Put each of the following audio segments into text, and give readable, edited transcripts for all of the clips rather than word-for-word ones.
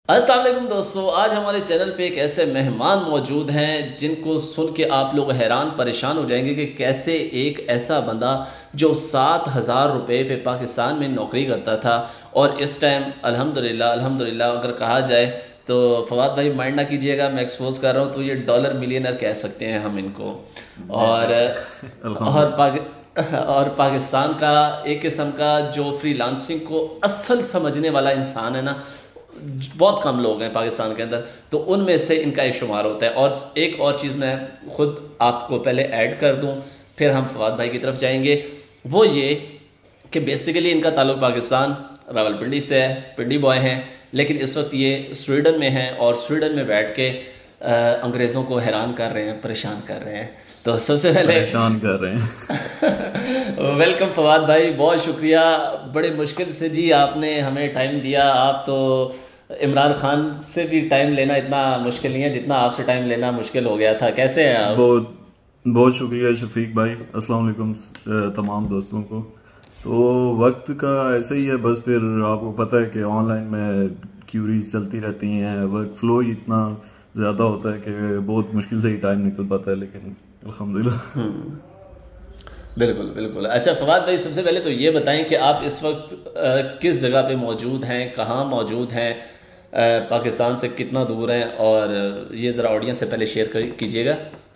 अस्सलाम वालेकुम दोस्तों, आज हमारे चैनल पे एक ऐसे मेहमान मौजूद हैं जिनको सुन के आप लोग हैरान परेशान हो जाएंगे कि कैसे एक ऐसा बंदा जो 7,000 रुपये पे पाकिस्तान में नौकरी करता था और इस टाइम अल्हम्दुलिल्लाह अल्हम्दुलिल्लाह अगर कहा जाए तो फवाद भाई माइंड ना कीजिएगा, मैं एक्सपोज कर रहा हूँ तो ये डॉलर मिलियनर कह सकते हैं हम इनको। और और पाकिस्तान का एक किस्म का जो फ्रीलांसिंग को असल समझने वाला इंसान है ना, बहुत कम लोग हैं पाकिस्तान के अंदर, तो उनमें से इनका एक शुमार होता है। और एक और चीज़ मैं ख़ुद आपको पहले ऐड कर दूं, फिर हम फवाद भाई की तरफ जाएंगे। वो ये कि बेसिकली इनका ताल्लुक़ पाकिस्तान रावलपिंडी से है, पिंडी बॉय हैं, लेकिन इस वक्त ये स्वीडन में हैं और स्वीडन में बैठ के अंग्रेज़ों को हैरान कर रहे हैं, परेशान कर रहे हैं। तो सबसे पहले परेशान कर रहे हैं। वेलकम फवाद भाई, बहुत शुक्रिया। बड़े मुश्किल से जी आपने हमें टाइम दिया। आप तो इमरान खान से भी टाइम लेना इतना मुश्किल नहीं है जितना आपसे टाइम लेना मुश्किल हो गया था। कैसे हैं आप? बहुत बहुत शुक्रिया शफीक भाई। अस्सलाम वालेकुम तमाम दोस्तों को। तो वक्त का ऐसा ही है, बस फिर आपको पता है कि ऑनलाइन में क्यूरीज चलती रहती हैं, वर्क फ्लो ही इतना ज़्यादा होता है कि बहुत मुश्किल से ही टाइम निकल पाता है, लेकिन अल्हम्दुलिल्लाह। बिल्कुल बिल्कुल। अच्छा फवाद भाई, सबसे पहले तो ये बताएं कि आप इस वक्त किस जगह पे मौजूद हैं, कहाँ मौजूद हैं, पाकिस्तान से कितना दूर हैं, और ये ज़रा ऑडियंस से पहले शेयर कीजिएगा।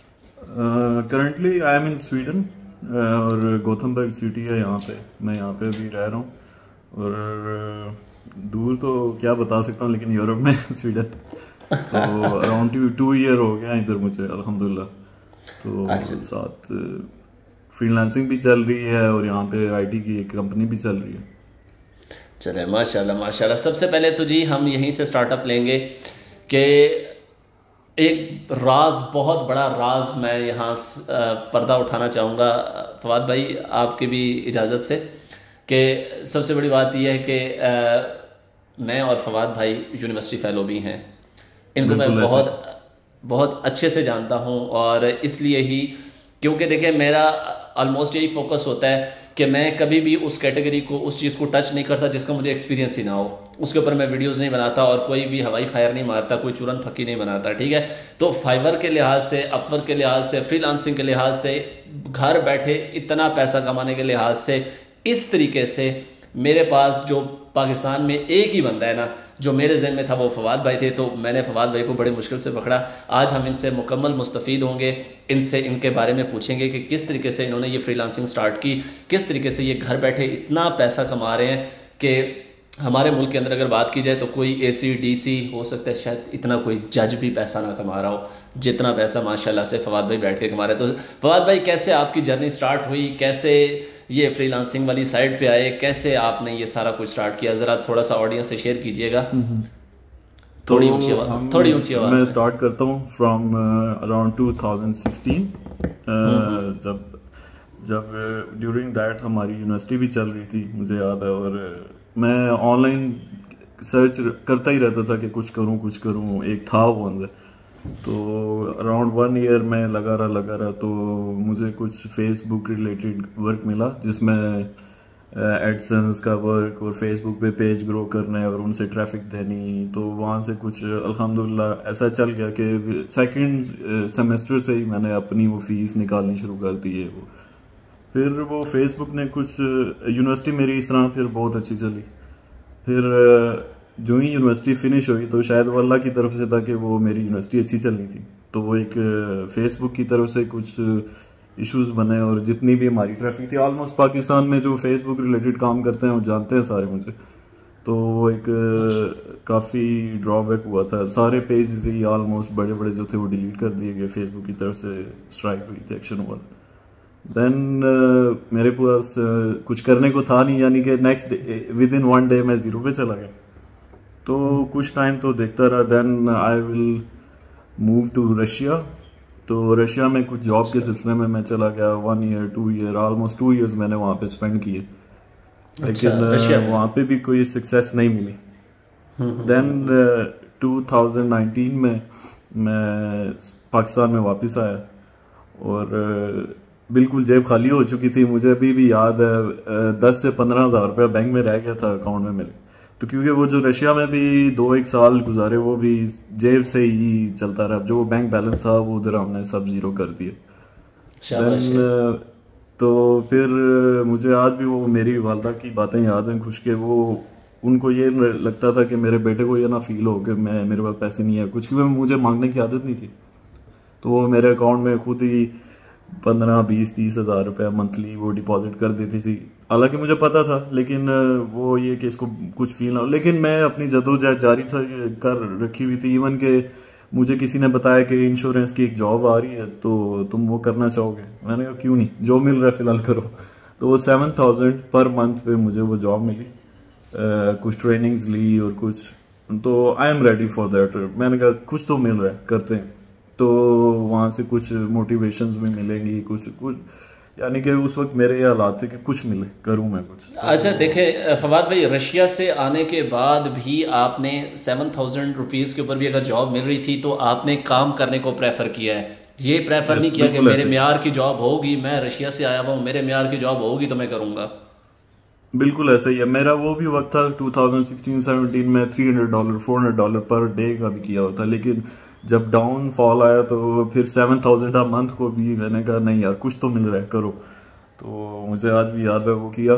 Currently I am in Sweden और गोथमबर्ग सिटी है यहाँ पे, मैं यहाँ पे भी रह रहा हूँ। और दूर तो क्या बता सकता हूँ, लेकिन यूरोप में स्वीडन तो अराउंड 2 ईयर हो गया इधर मुझे अल्हम्दुलिल्लाह। तो अच्छा, साथ फ्रीलांसिंग भी चल रही है और यहाँ पे आईटी की एक कंपनी भी चल रही है। चले माशाल्लाह माशाल्लाह। सबसे पहले तो जी हम यहीं से स्टार्टअप लेंगे कि एक राज, बहुत बड़ा राज मैं यहाँ पर्दा उठाना चाहूँगा फवाद भाई आपकी भी इजाज़त से, कि सबसे बड़ी बात यह है कि मैं और फवाद भाई यूनिवर्सिटी फ़ेलो भी हैं। इनको मैं बहुत अच्छे से जानता हूँ, और इसलिए ही क्योंकि देखिए मेरा ऑलमोस्ट यही फोकस होता है कि मैं कभी भी उस कैटेगरी को, उस चीज़ को टच नहीं करता जिसका मुझे एक्सपीरियंस ही ना हो। उसके ऊपर मैं वीडियोस नहीं बनाता और कोई भी हवाई फायर नहीं मारता, कोई चूरन फक्की नहीं बनाता, ठीक है। तो फाइवर के लिहाज से, अपवर्क के लिहाज से, फ्रीलांसिंग के लिहाज से, घर बैठे इतना पैसा कमाने के लिहाज से, इस तरीके से मेरे पास जो पाकिस्तान में एक ही बंदा है ना जो मेरे जहन में था, वो फवाद भाई थे। तो मैंने फवाद भाई को बड़े मुश्किल से पकड़ा। आज हम इनसे मुकम्मल मुस्तफ़ीद होंगे, इनसे इनके बारे में पूछेंगे कि किस तरीके से इन्होंने ये फ्रीलांसिंग स्टार्ट की, किस तरीके से ये घर बैठे इतना पैसा कमा रहे हैं कि हमारे मुल्क के अंदर अगर बात की जाए तो कोई AC DC हो सकता है शायद इतना कोई जज भी पैसा ना कमा रहा हो जितना पैसा माशाल्लाह से फवाद भाई बैठ के कमा रहे। तो फवाद भाई, कैसे आपकी जर्नी स्टार्ट हुई, कैसे ये फ्रीलांसिंग वाली साइड पे आए, कैसे आपने ये सारा कुछ स्टार्ट किया, ज़रा थोड़ा सा ऑडियंस से शेयर कीजिएगा। थोड़ी ऊंची आवाज़ मैं में। स्टार्ट करता हूँ फ्रॉम अराउंड 2016। जब ड्यूरिंग दैट हमारी यूनिवर्सिटी भी चल रही थी, मुझे याद है, और मैं ऑनलाइन सर्च करता ही रहता था कि कुछ करूँ, एक था वो अंदर। तो अराउंड 1 ईयर में लगा रहा तो मुझे कुछ फेसबुक रिलेटेड वर्क मिला, जिसमें एडसेंस का वर्क और फेसबुक पे पेज ग्रो करना और उनसे ट्रैफिक देनी। तो वहाँ से कुछ अल्हम्दुलिल्लाह ऐसा चल गया कि सेकंड सेमेस्टर से ही मैंने अपनी वो फीस निकालनी शुरू कर दी है। वो फिर वो फेसबुक ने कुछ, यूनिवर्सिटी मेरी इस तरह फिर बहुत अच्छी चली। फिर जो ही यूनिवर्सिटी फिनिश हुई तो शायद वो अल्लाह की तरफ से था कि वो मेरी यूनिवर्सिटी अच्छी चलनी थी, तो वो एक फेसबुक की तरफ से कुछ इश्यूज बने और जितनी भी हमारी ट्रैफिक थी, ऑलमोस्ट पाकिस्तान में जो फेसबुक रिलेटेड काम करते हैं वो जानते हैं सारे मुझे। तो वो एक काफ़ी ड्रॉबैक हुआ था, सारे पेज ही ऑलमोस्ट बड़े बड़े जो थे वो डिलीट कर दिए गए, फेसबुक की तरफ से स्ट्राइक हुई थी, एक्शन हुआ। देन मेरे पास कुछ करने को था नहीं, यानी कि नेक्स्ट विद इन 1 डे मैं ज़ीरो पे चला गया। तो कुछ टाइम तो देखता रहा। Then I will move to Russia. तो रशिया में कुछ जॉब के सिलसिले में मैं चला गया। 1 ईयर 2 ईयर ऑलमोस्ट 2 ईयर्स मैंने वहाँ पे स्पेंड किए, लेकिन वहाँ पे भी कोई सक्सेस नहीं मिली। देन 2019 में मैं पाकिस्तान में वापस आया और बिल्कुल जेब खाली हो चुकी थी। मुझे अभी भी याद है 10 से 15 हज़ार रुपया बैंक में रह गया था अकाउंट में मेरे। तो क्योंकि वो जो रशिया में भी 2-1 साल गुजारे वो भी जेब से ही चलता रहा, जो बैंक बैलेंस था वो उधर हमने सब ज़ीरो कर दिए। शाबाश है। देन तो फिर मुझे आज भी वो मेरी वालदा की बातें याद हैं खुश के, वो उनको ये लगता था कि मेरे बेटे को ये ना फील हो कि मैं मेरे पास पैसे नहीं है कुछ, क्योंकि मुझे मांगने की आदत नहीं थी। तो वो मेरे अकाउंट में खुद ही 15-20-30 हज़ार रुपया मंथली वो डिपॉजिट कर देती थी। हालांकि मुझे पता था, लेकिन वो ये कि इसको कुछ फील ना हो, लेकिन मैं अपनी जद्दोजहद जारी था कर रखी हुई थी। इवन के मुझे किसी ने बताया कि इंश्योरेंस की एक जॉब आ रही है तो तुम वो करना चाहोगे, मैंने कहा क्यों नहीं, जो मिल रहा है फिलहाल करो। तो वो 7,000 पर मंथ पे मुझे वो जॉब मिली। कुछ ट्रेनिंग्स ली और कुछ, तो I am ready for that. मैंने कहा कुछ तो मिल रहा है, करते हैं। तो वहाँ से कुछ मोटिवेशंस भी मिलेंगी, कुछ कुछ, यानी कि उस वक्त मेरे ये हालात थे कि कुछ मिले करूँ मैं कुछ। अच्छा देखें फवाद भाई, रशिया से आने के बाद भी आपने 7,000 रुपीज़ के ऊपर भी अगर जॉब मिल रही थी तो आपने काम करने को प्रेफर किया है, ये प्रेफर नहीं किया कि मेरे म्यार की जॉब होगी, मैं रशिया से आया हुआ हूँ, मेरे म्यार की जॉब होगी तो मैं करूँगा। बिल्कुल ऐसा ही है। मेरा वो भी वक्त था 2016-17 में $300 $400 पर डे का भी किया होता, लेकिन जब डाउन फॉल आया तो फिर 7,000 आ मंथ को भी मैंने कहा नहीं यार कुछ तो मिल रहा है, करो। तो मुझे आज भी याद है वो किया।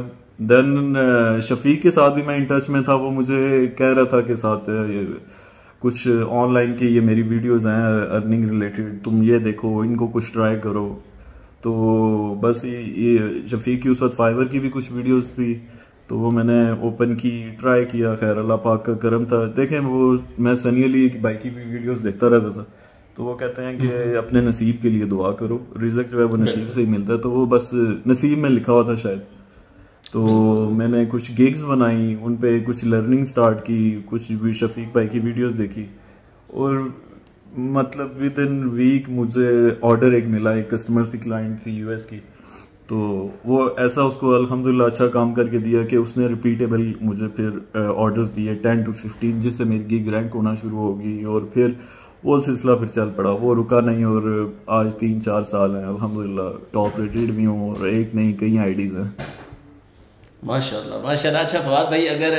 देन शफीक के साथ भी मैं इन टच में था, वो मुझे कह रहा था कि साथ ये कुछ ऑनलाइन की ये मेरी वीडियोस हैं अर्निंग रिलेटेड, तुम ये देखो, इनको कुछ ट्राई करो। तो बस ये शफीक की उस वक्त फाइवर की भी कुछ वीडियोस थी, तो वो मैंने ओपन की, ट्राई किया। खैर अल्लाह पाक का करम था। देखें वो मैं सनी अली की बाइक की भी वीडियोस देखता रहता था, तो वो कहते हैं कि अपने नसीब के लिए दुआ करो, रिज़्क जो है वो नसीब से ही मिलता है। तो वो बस नसीब में लिखा हुआ था शायद। तो मैंने कुछ गिग्स बनाई, उन पे कुछ लर्निंग स्टार्ट की, कुछ भी शफीक भाई की वीडियोस देखी, और मतलब विद इन वीक मुझे ऑर्डर एक मिला। एक कस्टमर थी, क्लाइंट थी यूएस की, तो वो ऐसा उसको अल्हम्दुलिल्लाह अच्छा काम करके दिया कि उसने रिपीटेबल मुझे फिर ऑर्डर्स दिए 10 to 15, जिससे मेरी गिग रैंक होना शुरू होगी। और फिर वो सिलसिला फिर चल पड़ा, वो रुका नहीं, और आज 3-4 साल हैं अल्हम्दुलिल्लाह, टॉप रेटेड भी हूँ, और एक नहीं कई आईडीज़ हैं। माशाल्लाह माशाल्लाह। अच्छा फवाद भाई, अगर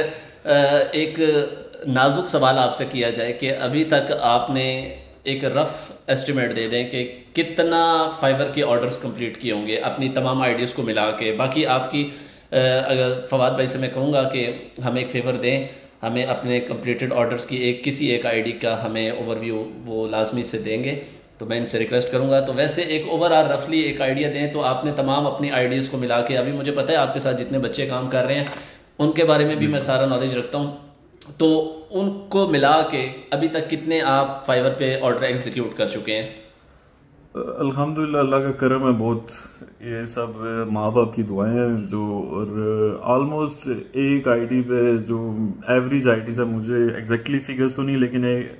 एक नाजुक सवाल आपसे किया जाए कि अभी तक आपने एक रफ़ एस्टिमेट दे दें कि कितना फाइवर के ऑर्डर्स कंप्लीट किए होंगे अपनी तमाम आईडीज़ को मिला के, बाकी आपकी अगर फवाद भाई से मैं कहूँगा कि हमें एक फेवर दें, हमें अपने कंप्लीटेड ऑर्डर्स की किसी एक आईडी का हमें ओवरव्यू वो लाजमी से देंगे, तो मैं इनसे रिक्वेस्ट करूँगा। तो वैसे एक ओवरऑल रफली एक आइडिया दें, तो आपने तमाम अपनी आइडियाज़ को मिला के, अभी मुझे पता है आपके साथ जितने बच्चे काम कर रहे हैं उनके बारे में भी मैं सारा नॉलेज रखता हूँ, तो उनको मिला के अभी तक कितने आप फाइवर पे ऑर्डर एग्जीक्यूट कर चुके हैं? अल्हम्दुलिल्लाह अल्लाह का करम है बहुत, ये सब माँ बाप की दुआएं हैं जो, और ऑलमोस्ट एक आईडी पे जो एवरेज आईडी है, मुझे एग्जैक्टली फिगर्स तो नहीं, लेकिन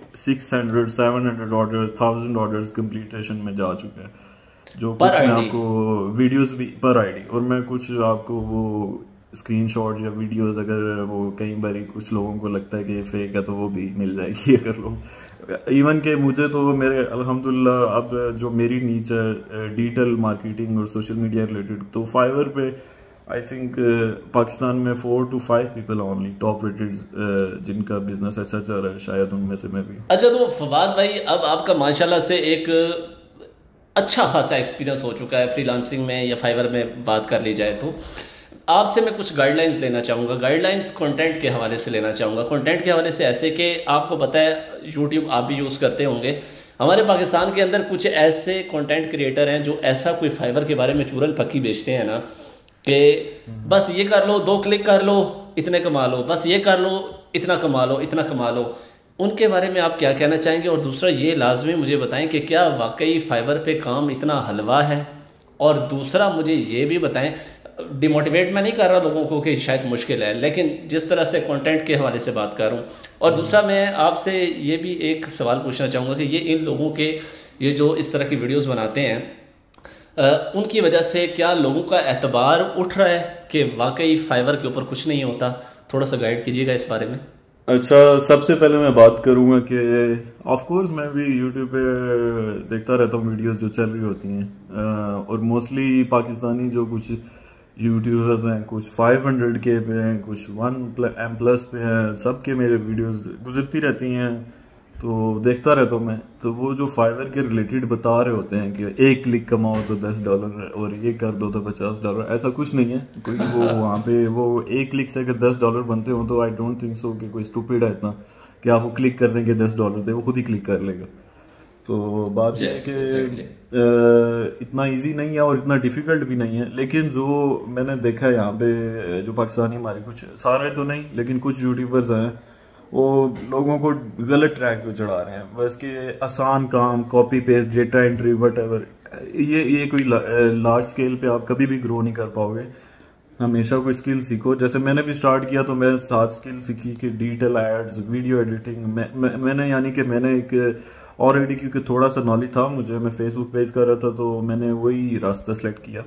600-700 ऑर्डर्स 1000 ऑर्डर्स कंप्लीटेशन में जा चुके हैं, जो कुछ मैं आपको वीडियोस भी पर आईडी, और मैं कुछ आपको वो स्क्रीनशॉट या वीडियोस, अगर वो कई बार कुछ लोगों को लगता है कि फेक है तो वो भी मिल जाएगी अगर लोग। इवन के मुझे तो मेरे अल्हम्दुलिल्लाह अब जो मेरी नीच है डिजिटल मार्केटिंग और सोशल मीडिया रिलेटेड, तो फाइवर पे आई थिंक पाकिस्तान में 4 to 5 people only top rated जिनका बिजनेस अच्छा चल रहा है, शायद उनमें से मैं भी। अच्छा, तो फवाद भाई अब आपका माशाल्लाह से एक अच्छा खासा एक्सपीरियंस हो चुका है फ्रीलांसिंग में या फाइवर में बात कर ली जाए, तो आपसे मैं कुछ गाइडलाइंस लेना चाहूँगा। गाइडलाइंस कंटेंट के हवाले से लेना चाहूँगा। कंटेंट के हवाले से ऐसे कि आपको पता है यूट्यूब आप भी यूज़ करते होंगे, हमारे पाकिस्तान के अंदर कुछ ऐसे कंटेंट क्रिएटर हैं जो ऐसा कोई फाइवर के बारे में चूरन पक्की बेचते हैं ना कि बस ये कर लो, 2 क्लिक कर लो, इतने कमा लो, बस ये कर लो, इतना कमा लो, इतना कमा लो। उनके बारे में आप क्या कहना चाहेंगे? और दूसरा ये लाजमी मुझे बताएं कि क्या वाकई फाइवर पे काम इतना हलवा है? और दूसरा मुझे ये भी बताएं, डिमोटिवेट मैं नहीं कर रहा लोगों को कि शायद मुश्किल है, लेकिन जिस तरह से कंटेंट के हवाले से बात कर रहा हूँ। और दूसरा मैं आपसे ये भी एक सवाल पूछना चाहूँगा कि ये इन लोगों के ये जो इस तरह की वीडियोस बनाते हैं उनकी वजह से क्या लोगों का एतबार उठ रहा है कि वाकई फाइवर के ऊपर कुछ नहीं होता? थोड़ा सा गाइड कीजिएगा इस बारे में। अच्छा, सबसे पहले मैं बात करूँगा कि ऑफ कोर्स मैं भी यूट्यूब पे देखता रहता हूँ वीडियोस जो चल रही होती हैं, और मोस्टली पाकिस्तानी जो कुछ यूट्यूबर्स हैं, कुछ 500K पे हैं, कुछ 1M+ पे हैं, सबके मेरे वीडियोस गुजरती रहती हैं, तो देखता रहता हूँ मैं। तो वो जो फाइवर के रिलेटेड बता रहे होते हैं कि एक क्लिक कमाओ तो $10 और ये कर दो तो $50, ऐसा कुछ नहीं है कोई। वो वहाँ पे वो एक क्लिक से अगर $10 बनते हो तो आई डोंट थिंक सो कि कोई स्टूपिड है इतना कि आपको क्लिक करने के $10 दे, वो खुद ही क्लिक कर लेगा। तो बात यह है यस, कि एग्जैक्टली। इतना इजी नहीं है और इतना डिफ़िकल्ट भी नहीं है, लेकिन जो मैंने देखा है यहाँ पे, जो पाकिस्तानी हमारे कुछ सारे तो नहीं लेकिन कुछ यूट्यूबर्स हैं, वो लोगों को गलत ट्रैक पे चढ़ा रहे हैं। बस कि आसान काम, copy paste, data entry, whatever, ये कोई लार्ज स्केल पे आप कभी भी ग्रो नहीं कर पाओगे। हमेशा कोई स्किल सीखो। जैसे मैंने भी स्टार्ट किया तो मैं 7 स्किल सीखी कि डिजिटल एड्स, वीडियो एडिटिंग। मैंने यानी कि मैंने एक ऑलरेडी, क्योंकि थोड़ा सा नॉलेज था मुझे, मैं फेसबुक पेज कर रहा था, तो मैंने वही रास्ता सेलेक्ट किया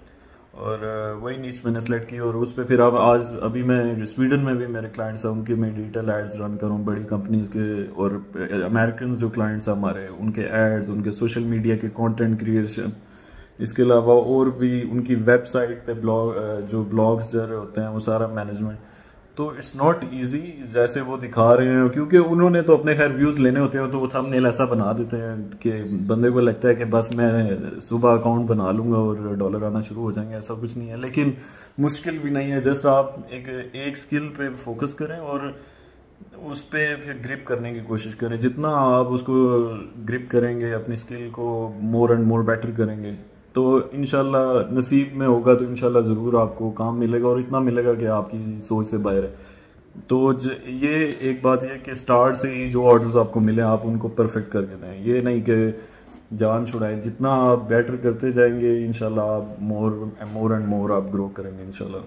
और वही नीच मैंने सेलेक्ट की। और उस पर फिर अब आज अभी मैं स्वीडन में भी मेरे क्लाइंट्स हैं, उनके मैं डिजिटल एड्स रन करूँ बड़ी कंपनीज के, और अमेरिकन जो क्लाइंट्स हैं हमारे, उनके एड्स, उनके सोशल मीडिया के कंटेंट क्रिएशन, इसके अलावा और भी उनकी वेबसाइट पे जो ब्लॉग्स जो होते हैं वो सारा मैनेजमेंट। तो इट्स नॉट इजी जैसे वो दिखा रहे हैं, क्योंकि उन्होंने तो अपने खैर व्यूज़ लेने होते हैं, तो वो थंबनेल ऐसा बना देते हैं कि बंदे को लगता है कि बस मैं सुबह अकाउंट बना लूँगा और डॉलर आना शुरू हो जाएंगे। ऐसा कुछ नहीं है, लेकिन मुश्किल भी नहीं है। जस्ट आप एक स्किल पे फोकस करें और उस पर फिर ग्रिप करने की कोशिश करें। जितना आप उसको ग्रिप करेंगे, अपनी स्किल को मोर एंड मोर बेटर करेंगे, तो इंशाल्लाह नसीब में होगा तो इंशाल्लाह ज़रूर आपको काम मिलेगा, और इतना मिलेगा कि आपकी सोच से बाहर है। तो ये एक बात ये कि स्टार्ट से ही जो ऑर्डर्स आपको मिले आप उनको परफेक्ट करके दें। ये नहीं कि जान छुड़ाएं। जितना आप बेटर करते जाएंगे इंशाल्लाह आप मोर एंड मोर आप ग्रो करेंगे इंशाल्लाह।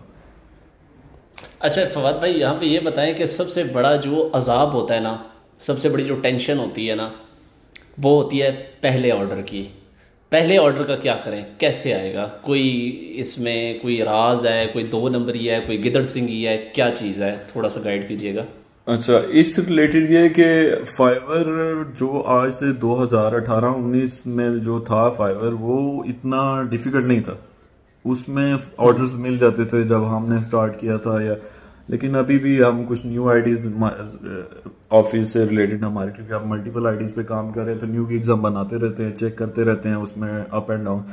अच्छा फवाद भाई, यहाँ पे ये बताएं कि सबसे बड़ा जो अजाब होता है ना, सबसे बड़ी जो टेंशन होती है ना, वो होती है पहले ऑर्डर की। पहले ऑर्डर का क्या करें, कैसे आएगा? कोई इसमें कोई राज है, कोई 2 नंबरी है, कोई गिदड़ सिंगी है, क्या चीज़ है? थोड़ा सा गाइड कीजिएगा। अच्छा, इस रिलेटेड ये कि फाइवर जो आज से 2018-19 में जो था फाइवर, वो इतना डिफिकल्ट नहीं था। उसमें ऑर्डर्स मिल जाते थे जब हमने स्टार्ट किया था, या लेकिन अभी भी हम कुछ न्यू आईडीज ऑफिस से रिलेटेड हमारे, क्योंकि हम मल्टीपल आईडीज पे काम कर रहे हैं, तो न्यू गिग्स हम बनाते रहते हैं, चेक करते रहते हैं उसमें up and down.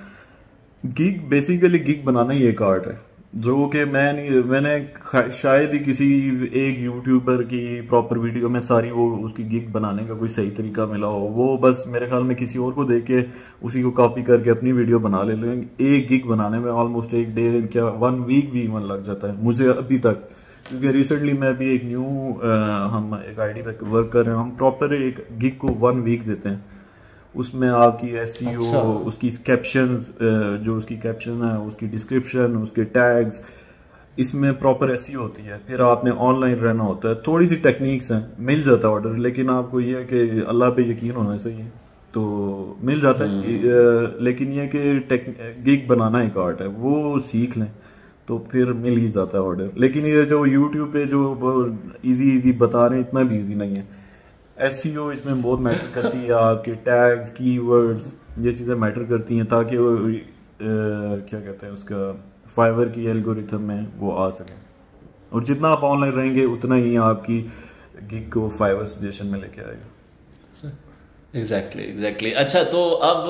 Gig basically gig बनाना ही एक आर्ट है, जो कि मैंने शायद ही किसी एक यूट्यूबर की प्रॉपर वीडियो में सारी वो उसकी गिग बनाने का कोई सही तरीका मिला हो। वो बस मेरे ख्याल में किसी और को देख के उसी को कॉपी करके अपनी वीडियो बना ले लें। एक गिग बनाने में ऑलमोस्ट एक डे, क्या 1 वीक भी मन लग जाता है मुझे अभी तक, क्योंकि रिसेंटली मैं भी एक न्यू हम एक आईडी पे वर्क कर रहे हैं। हम प्रॉपर एक गिग को 1 वीक देते हैं। उसमें आपकी एसईओ, अच्छा। उसकी कैप्शंस, जो उसकी कैप्शन है, उसकी डिस्क्रिप्शन, उसके टैग्स, इसमें प्रॉपर एसईओ होती है। फिर आपने ऑनलाइन रहना होता है, थोड़ी सी टेक्निक्स हैं, मिल जाता है ऑर्डर। लेकिन आपको ये है कि अल्लाह पे यकीन होना चाहिए, तो मिल जाता है। लेकिन ये कि गिग बनाना एक आर्ट है, वो सीख लें तो फिर मिल ही जाता है ऑर्डर। लेकिन ये जो यूट्यूब पे जो इजी बता रहे हैं, इतना भी इजी नहीं है। एसईओ इसमें बहुत मैटर करती है, आपके टैग्स, कीवर्ड्स, ये चीज़ें मैटर करती हैं, ताकि वो क्या कहते हैं उसका, फाइवर की एल्गोरिथम में वो आ सके। और जितना आप ऑनलाइन रहेंगे उतना ही आपकी गिग को फाइवर सजेशन में लेके आएगा। एग्जैक्टली। अच्छा, तो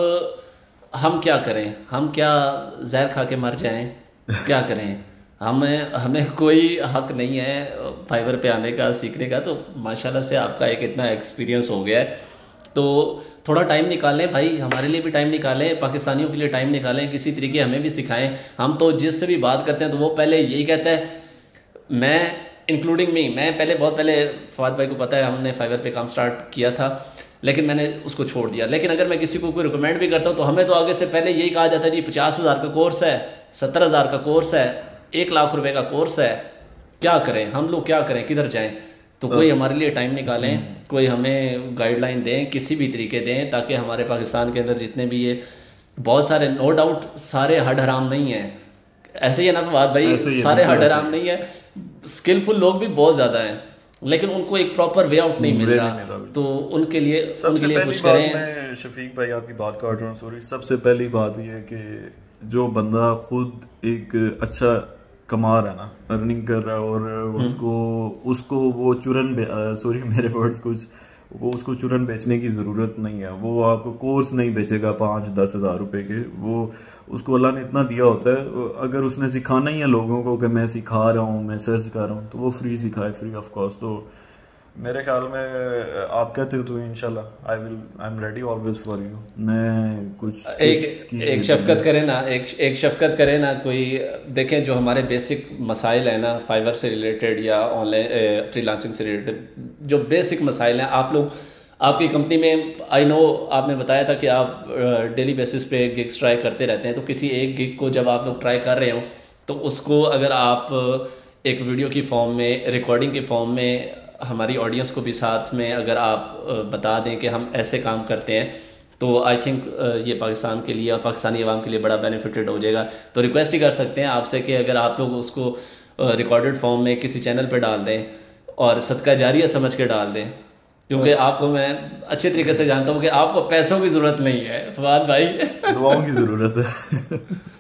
अब हम क्या करें? हम क्या जहर खा के मर जाएं? क्या करें? हमें कोई हक नहीं है फाइवर पे आने का, सीखने का। तो माशाल्लाह से आपका एक इतना एक्सपीरियंस हो गया है, तो थोड़ा टाइम निकालें भाई, हमारे लिए भी टाइम निकालें, पाकिस्तानियों के लिए टाइम निकालें, किसी तरीके हमें भी सिखाएं। हम तो जिससे भी बात करते हैं तो वो पहले यही कहता है, मैं इंक्लूडिंग मी, मैं बहुत पहले फवाद भाई को पता है हमने फाइवर पे काम स्टार्ट किया था, लेकिन मैंने उसको छोड़ दिया। लेकिन अगर मैं किसी को कोई रिकमेंड भी करता हूँ तो हमें तो आगे से पहले यही कहा जाता है जी 50,000 का कोर्स है, 70,000 का कोर्स है, 1 लाख रुपए का कोर्स है। क्या करें हम लोग, क्या करें, किधर जाएं? तो कोई हमारे लिए टाइम निकालें, कोई हमें गाइडलाइन दें, किसी भी तरीके दें, ताकि हमारे पाकिस्तान के अंदर जितने भी ये बहुत सारे, नो डाउट सारे हड हराम नहीं है, ऐसे ही है ना फवाद भाई, सारे हड हराम नहीं है, स्किलफुल लोग भी बहुत ज़्यादा हैं, लेकिन उनको एक प्रॉपर वे आउट नहीं मिल रहा। तो उनके लिए सबसे पहली कुछ बात, करें। मैं शफीक भाई आपकी बात काट रहा हूँ, सॉरी। सबसे पहली बात ये है कि जो बंदा खुद एक अच्छा कमा रहा है ना, अर्निंग कर रहा है, और उसको वो सॉरी मेरे वर्ड्स कुछ, वो उसको चूरन बेचने की ज़रूरत नहीं है। वो आपको कोर्स नहीं बेचेगा 5-10 हज़ार रुपए के। वो उसको अल्लाह ने इतना दिया होता है, अगर उसने सिखाना ही है लोगों को कि मैं सिखा रहा हूँ, मैं सर्च कर रहा हूँ, तो वो फ्री सिखाए, फ्री ऑफ कॉस्ट। तो मेरे ख्याल में आप कहते हो तो इंशाल्लाह I am ready always for you. मैं कुछ टिप्स की एक शफकत करें ना, एक शफकत करें ना, कोई देखें जो हमारे बेसिक मसाइल हैं ना, फाइवर से रिलेटेड या ऑनलाइन फ्रीलांसिंग से रिलेटेड जो बेसिक मसाइल हैं, आप लोग आपकी कंपनी में, आई नो आपने बताया था कि आप डेली बेसिस पे गिग्स ट्राई करते रहते हैं, तो किसी एक गिग को जब आप लोग ट्राई कर रहे हो तो उसको अगर आप एक वीडियो की फॉर्म में, रिकॉर्डिंग के फॉर्म में हमारी ऑडियंस को भी साथ में अगर आप बता दें कि हम ऐसे काम करते हैं, तो आई थिंक ये पाकिस्तान के लिए और पाकिस्तानी अवाम के लिए बड़ा बेनिफिटेड हो जाएगा। तो रिक्वेस्ट ही कर सकते हैं आपसे कि अगर आप लोग उसको रिकॉर्डेड फॉर्म में किसी चैनल पर डाल दें और सदका जारिया समझ के डाल दें, क्योंकि आपको मैं अच्छे तरीके से जानता हूँ कि आपको पैसों की ज़रूरत नहीं है फवाद भाई, दुआओं की ज़रूरत है।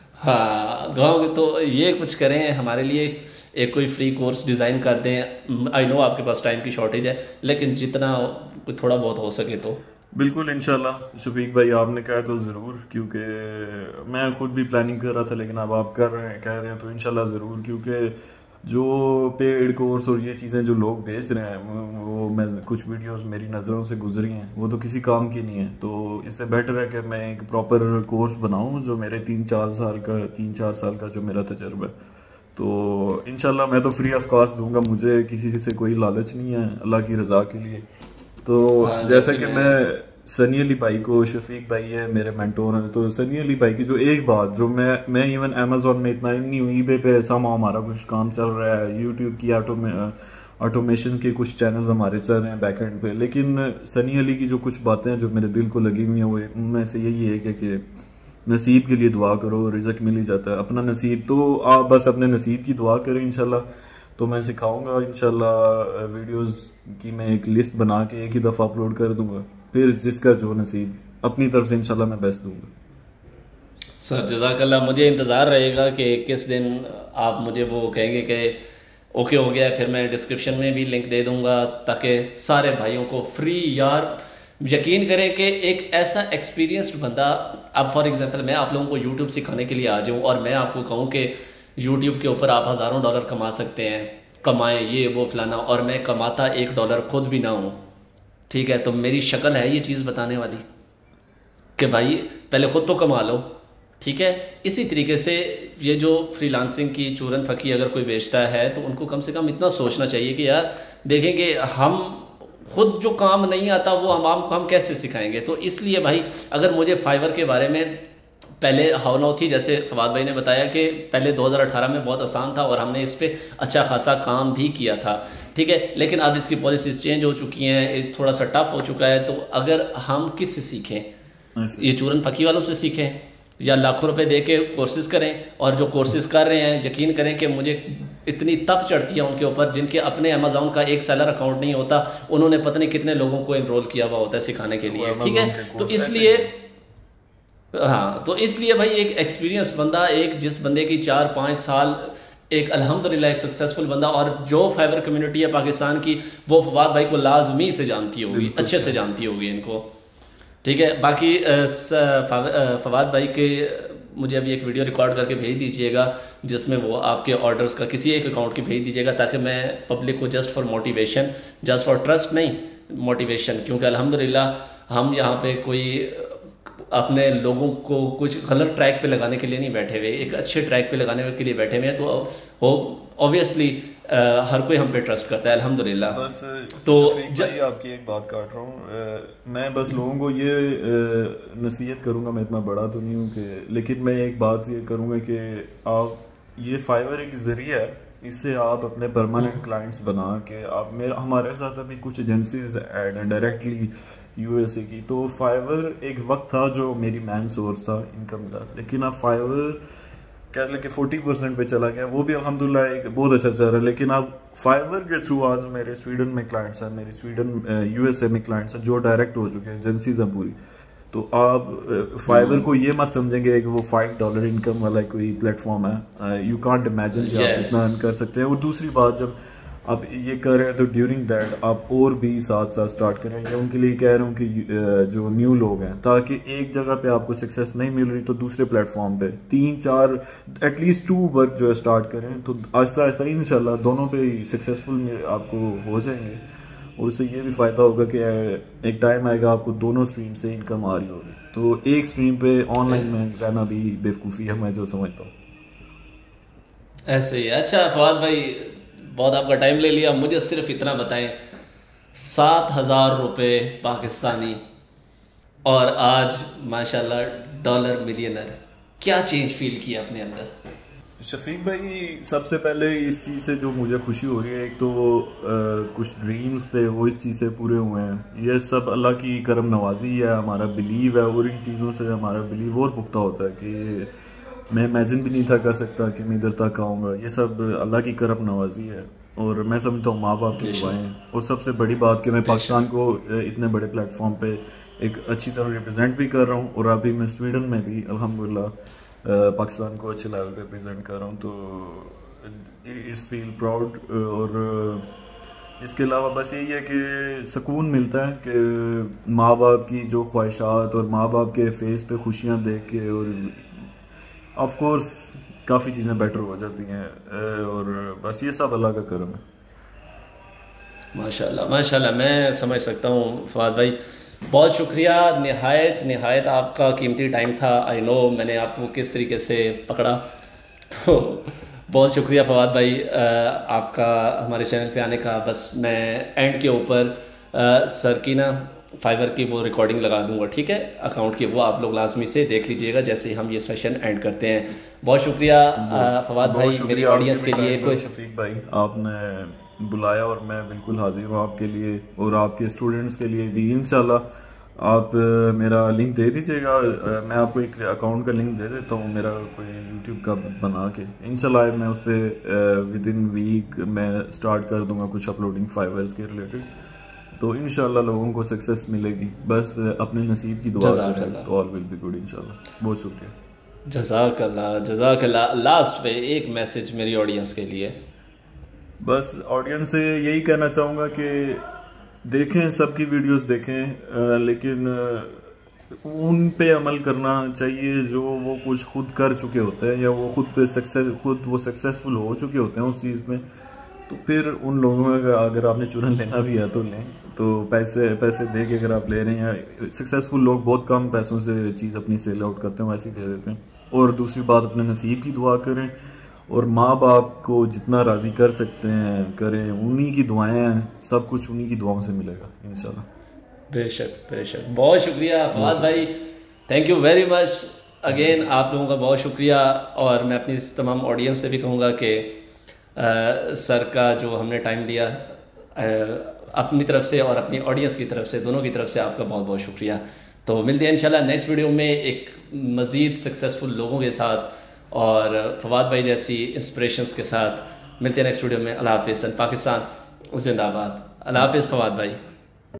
हाँ, दुआओं की। तो ये कुछ करें हमारे लिए, एक कोई फ्री कोर्स डिज़ाइन कर दें। आई नो आपके पास टाइम की शॉर्टेज है, लेकिन जितना थोड़ा बहुत हो सके तो बिल्कुल इंशाल्लाह। शफीक भाई आपने कहा तो ज़रूर, क्योंकि मैं खुद भी प्लानिंग कर रहा था, लेकिन अब आप कर रहे हैं, कह रहे हैं, तो इंशाल्लाह ज़रूर। क्योंकि जो पेड कोर्स और ये चीज़ें जो लोग बेच रहे हैं, वो मैं कुछ वीडियोस मेरी नज़रों से गुजरी हैं, वो तो किसी काम की नहीं है। तो इससे बेटर है कि मैं एक प्रॉपर कोर्स बनाऊँ जो मेरे 3-4 साल का जो मेरा तजर्बा है। तो इंशाल्लाह मैं तो फ्री ऑफ कॉस्ट दूंगा, मुझे किसी से कोई लालच नहीं है, अल्लाह की रज़ा के लिए। तो जैसे कि मैं सनी अली भाई को, शफीक भाई है मेरे मेंटोर हैं, तो सनी अली भाई की जो एक बात जो मैं इवन अमेजोन में इतना नहीं हूँ, ईबे पे सामा हमारा कुछ काम चल रहा है, यूट्यूब की ऑटोमेशन के कुछ चैनल्स हमारे चल रहे हैं बैक एंड पे, लेकिन सनी अली की जो कुछ बातें जो मेरे दिल को लगी हुई हैं, वो उनमें से यही है कि नसीब के लिए दुआ करो, रिज़्क मिल ही जाता है। अपना नसीब, तो आप बस अपने नसीब की दुआ करें इंशाल्लाह। तो मैं सिखाऊंगा इंशाल्लाह, वीडियोस की मैं एक लिस्ट बना के एक ही दफ़ा अपलोड कर दूंगा, फिर जिसका जो नसीब, अपनी तरफ से इंशाल्लाह मैं बेस्ट दूंगा। सर जज़ाकल्लाह। मुझे इंतज़ार रहेगा कि किस दिन आप मुझे वो कहेंगे कि ओके हो गया, फिर मैं डिस्क्रिप्शन में भी लिंक दे दूंगा, ताकि सारे भाइयों को फ्री, यार यकीन करें कि एक ऐसा एक्सपीरियंस्ड बंदा, अब फॉर एग्जांपल मैं आप लोगों को यूट्यूब सिखाने के लिए आ जाऊँ और मैं आपको कहूँ कि यूट्यूब के ऊपर आप हज़ारों डॉलर कमा सकते हैं, कमाएं ये वो फलाना, और मैं कमाता $1 खुद भी ना हूँ, ठीक है, तो मेरी शक्ल है ये चीज़ बताने वाली कि भाई पहले ख़ुद तो कमा लो, ठीक है। इसी तरीके से ये जो फ्रीलांसिंग की चूरन फकी अगर कोई बेचता है, तो उनको कम से कम इतना सोचना चाहिए कि यार देखेंगे, हम खुद जो काम नहीं आता वो हम काम कैसे सिखाएंगे। तो इसलिए भाई, अगर मुझे फाइवर के बारे में पहले हाव थी, जैसे फवाद भाई ने बताया कि पहले 2018 में बहुत आसान था और हमने इस पर अच्छा खासा काम भी किया था, ठीक है, लेकिन अब इसकी पॉलिसीज़ चेंज हो चुकी हैं, थोड़ा सा टफ हो चुका है। तो अगर हम किस से सीखें, ये चूरन फकी वालों से सीखें या लाखों रुपए दे के कोर्सेज़ करें? और जो कोर्सेज़ कर रहे हैं, यकीन करें कि मुझे इतनी तप चढ़ती है उनके ऊपर, जिनके अपने अमेज़ॉन का एक सेलर अकाउंट नहीं होता, उन्होंने पता नहीं कितने लोगों को इनरोल किया हुआ होता है सिखाने के लिए, ठीक है। तो इसलिए हाँ, तो इसलिए भाई एक एक्सपीरियंस बंदा, एक जिस बंदे की 4-5 साल, एक अल्हम्दुलिल्लाह एक सक्सेसफुल बंदा, और जो फाइबर कम्युनिटी है पाकिस्तान की, वो फवाद भाई को लाजमी से जानती होगी, अच्छे से जानती होगी इनको, ठीक है। बाकी फवाद भाई के मुझे अभी एक वीडियो रिकॉर्ड करके भेज दीजिएगा, जिसमें वो आपके ऑर्डर्स का किसी एक अकाउंट की भेज दीजिएगा, ताकि मैं पब्लिक को just for motivation, just for trust नहीं, मोटिवेशन, क्योंकि अल्हम्दुलिल्लाह हम यहाँ पे कोई अपने लोगों को कुछ गलत ट्रैक पे लगाने के लिए नहीं बैठे हुए, एक अच्छे ट्रैक पे लगाने के लिए बैठे हुए हैं। तो वो ऑब्वियसली हर कोई हम पे ट्रस्ट करता है अल्हम्दुलिल्लाह। बस तो भाई आपकी एक बात काट रहा हूँ, मैं बस लोगों को ये नसीहत करूँगा, मैं इतना बड़ा तो नहीं हूँ कि, लेकिन मैं एक बात ये करूँगा कि आप, ये फाइवर एक ज़रिया है, इससे आप अपने परमानेंट क्लाइंट्स बना के आप, हमारे साथ अभी कुछ एजेंसीज ऐड हैं डायरेक्टली यूएसए की। तो फाइवर एक वक्त था जो मेरी मैन सोर्स था इनकम का, लेकिन अब फाइवर कह लें कि 40% पे चला गया, वो भी अल्हम्दुलिल्लाह एक बहुत अच्छा चल रहा है। लेकिन अब फाइवर के थ्रू आज मेरे स्वीडन में क्लाइंट्स हैं, मेरे स्वीडन यूएसए में क्लाइंट्स हैं जो डायरेक्ट हो चुके हैं, एजेंसीज हैं पूरी। तो आप फाइवर को ये मत समझेंगे कि वो $5 इनकम वाला कोई प्लेटफॉर्म है। यू कांट इमेजिन कि आप इतना अर्न कर सकते हैं। और दूसरी बात, जब आप ये कर रहे हैं तो ड्यूरिंग दैट आप और भी साथ साथ स्टार्ट करेंगे। उनके लिए कह रहा हूँ कि जो न्यू लोग हैं, ताकि एक जगह पे आपको सक्सेस नहीं मिल रही तो दूसरे प्लेटफॉर्म पे 3-4 एटलीस्ट 2 वर्क जो है स्टार्ट करें, तो आहिस्ता आहिस्ता इंशाल्लाह दोनों पे सक्सेसफुल आपको हो जाएंगे। और उससे ये भी फ़ायदा होगा कि एक टाइम आएगा आपको दोनों स्ट्रीम से इनकम आ रही होगी। तो एक स्ट्रीम पे ऑनलाइन में रहना भी बेवकूफ़ी है, मैं जो समझता हूँ। ऐसे ही। अच्छा फवाद भाई, बहुत आपका टाइम ले लिया, मुझे सिर्फ इतना बताएं, 7,000 रुपये पाकिस्तानी और आज माशाल्लाह डॉलर मिलियनर, क्या चेंज फील किया अपने अंदर? शफीक भाई, सबसे पहले इस चीज़ से जो मुझे खुशी हो रही है, एक तो कुछ ड्रीम्स थे वो इस चीज़ से पूरे हुए हैं। ये सब अल्लाह की करम नवाजी है, हमारा बिलीव है, और इन चीज़ों से हमारा बिलीव और पुख्ता होता है कि मैं इमेजिन भी नहीं था कर सकता कि मैं इधर तक आऊँगा। ये सब अल्लाह की करम नवाजी है, और मैं समझता हूँ माँ बाप की दुआएं। और सबसे बड़ी बात कि मैं पाकिस्तान को इतने बड़े प्लेटफॉर्म पे एक अच्छी तरह रिप्रेजेंट भी कर रहा हूँ, और अभी मैं स्वीडन में भी अल्हम्दुलिल्लाह पाकिस्तान को अच्छे लेवल पे रिप्रेजेंट कर रहा हूँ। तो इट्स फील प्राउड। और इसके अलावा बस यही है कि सुकून मिलता है कि माँ बाप की जो ख्वाहिशात और माँ बाप के फेस पे खुशियाँ देख के, और ऑफ कोर्स काफ़ी चीज़ें बेटर हो जाती हैं। और बस ये सब अल्लाह का करम है। माशाल्लाह माशाल्लाह, मैं समझ सकता हूँ फवाद भाई, बहुत शुक्रिया। नहायत आपका कीमती टाइम था। आई नो मैंने आपको किस तरीके से पकड़ा, तो बहुत शुक्रिया फवाद भाई आपका हमारे चैनल पे आने का। बस मैं एंड के ऊपर सर की ना फाइवर की वो रिकॉर्डिंग लगा दूंगा, ठीक है, अकाउंट की, वो आप लोग लाजमी से देख लीजिएगा जैसे ही हम ये सेशन एंड करते हैं। बहुत शुक्रिया फवाद भाई, मेरी ऑडियंस के लिए। कोई शफीक भाई, आपने बुलाया और मैं बिल्कुल हाजिर हूँ आपके लिए, और आपके स्टूडेंट्स के लिए भी। इंशाल्लाह आप मेरा लिंक दे दीजिएगा, मैं आपको एक अकाउंट का लिंक दे देता हूँ मेरा कोई यूट्यूब का बना के। इंशाल्लाह मैं उस पर विद इन वीक मैं स्टार्ट कर दूंगा कुछ अपलोडिंग फाइवर्स के रिलेटेड। तो इंशाल्लाह लोगों को सक्सेस मिलेगी, बस अपने नसीब की दुआ करें तो ऑल विल बी गुड इंशाल्लाह। बहुत शुक्रिया। जज़ाकल्लाह। लास्ट पे एक मैसेज मेरी ऑडियंस के लिए। बस ऑडियंस से यही कहना चाहूँगा कि देखें, सबकी वीडियोस देखें, लेकिन उन पे अमल करना चाहिए जो वो कुछ खुद कर चुके होते हैं, या वो खुद वो सक्सेसफुल हो चुके होते हैं उस चीज़ में। तो फिर उन लोगों का अगर आपने चुनन लेना भी है तो लें, तो पैसे दे के अगर आप ले रहे हैं। सक्सेसफुल लोग बहुत कम पैसों से चीज़ अपनी सेल आउट करते हैं, वैसे ही दे देते हैं। और दूसरी बात, अपने नसीब की दुआ करें, और माँ बाप को जितना राज़ी कर सकते हैं करें। उन्हीं की दुआएं हैं, सब कुछ उन्हीं की दुआओं से मिलेगा इंशाल्लाह। बेशक। बहुत शुक्रिया फवाद भाई, thank you very much again. आप लोगों का बहुत शुक्रिया। और मैं अपनी तमाम ऑडियंस से भी कहूँगा कि सर का जो हमने टाइम लिया, अपनी तरफ से और अपनी ऑडियंस की तरफ से, दोनों की तरफ से आपका बहुत बहुत शुक्रिया। तो मिलते हैं इंशाल्लाह नेक्स्ट वीडियो में एक मज़ीद सक्सेसफुल लोगों के साथ और फवाद भाई जैसी इंस्पिरेशंस के साथ। मिलते हैं नेक्स्ट वीडियो में। अल्लाह हाफ़िज़। पाकिस्तान जिंदाबाद। अल्लाह हाफ़िज़ फवाद भाई।